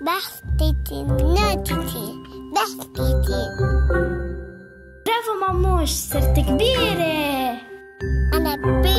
بحثتي ناتتي بحثتي. برافو ماموش، صرت كبيرة. أنا